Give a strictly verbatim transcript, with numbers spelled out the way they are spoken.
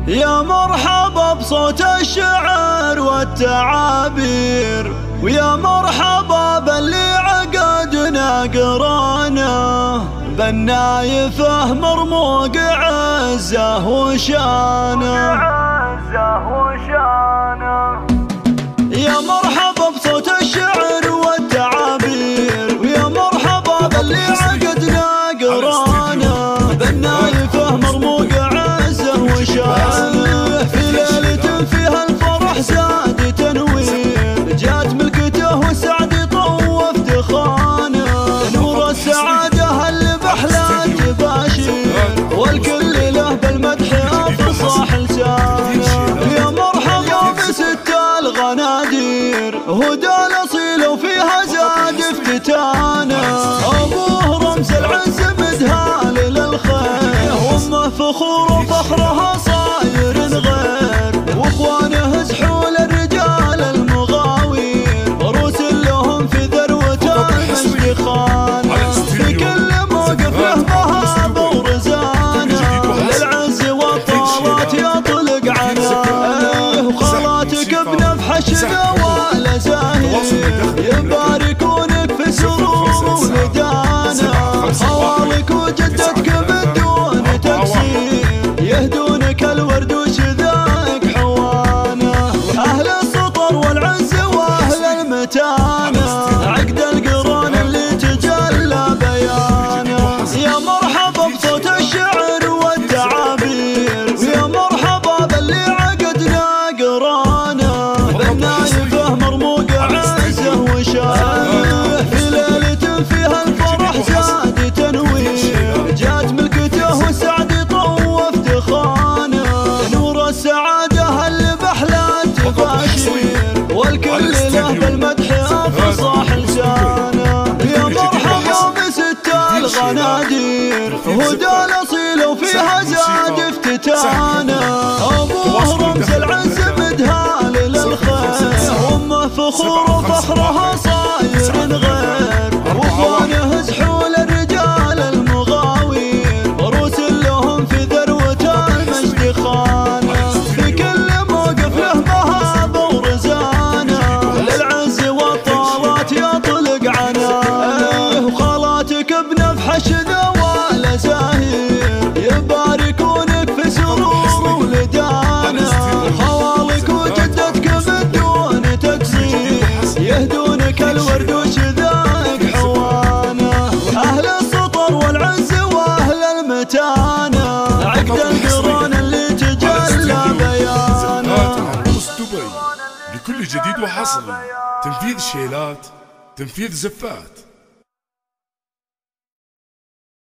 يا مرحبا بصوت الشعر والتعابير، ويا مرحبا باللي عقدنا قرانا، بالنايفه مرموق عزه وشانه. يا مرحبا بصوت الشعر والتعابير، ويا مرحبا باللي عقدنا قرانا، بالنايفه مرموق عزه وشانه. في ليلة فيها الفرح زاد تنوير، جات ملكته وسعد طوف دخانه، نور السعادة اللي بأحلى تباشير، والكل له بالمدح أفصح لسانه. يا مرحبا بست الغنادير، هدى الأصيل وفيها زاد افتتانه، أبوه رمز العز مدهال للخير، وأمه فخور وفخرها صاير غير، واخوانه زحول الرجال المغاوير، روس لهم في ذروة المجد خانه، في كل موقف له مهابة ورزانه، للعز والطارات يطلق عناه، وخالاتك بنفحش ذوال زاهر، يباركونك في سرور ولدانه، خوالك وجدتك بدون تقصير، يهدونك الورد وشذاك حوانه، أهل السطر والعز وأهل المتانة، عقد القرون اللي تجلى بيانه. يا مرحبا بصوت الشعر والتعابير، ويا مرحبا باللي عقدنا قرانه، بالنايفه مرموق عزه وشانه. في ليلة فيها الفرح زاد تنوير، جات ملكته وسعد طوف دخانه، نور السعادة اللي بأحلى تباشير، والكل له بالمدح أفصح لسانه. يا مرحبا بست الغنادير، هدى الأصيل وفيها زاد افتتانه، أبوه رمز العز مدهال للخير، وأمه فخور وفخرها صاير غير، واخوانه زحول الرجال المغاوير، روس لهم في ذروة المجد خانه، في كل موقف له مهابة ورزانه، للعز والطارات يطلق عناه، وخالاتك بنفحش ذوال زاهر، يباركونك في سرور ولدانه، خوالك وجدتك بدون تقصير، يهدونك الورد وشذاك حوانه، أهل السطر والعز وأهل المتانة، عقد القرون اللي تجلى بيانه. دبي لكل جديد وحصري، تنفيذ شيلات، تنفيذ زفات.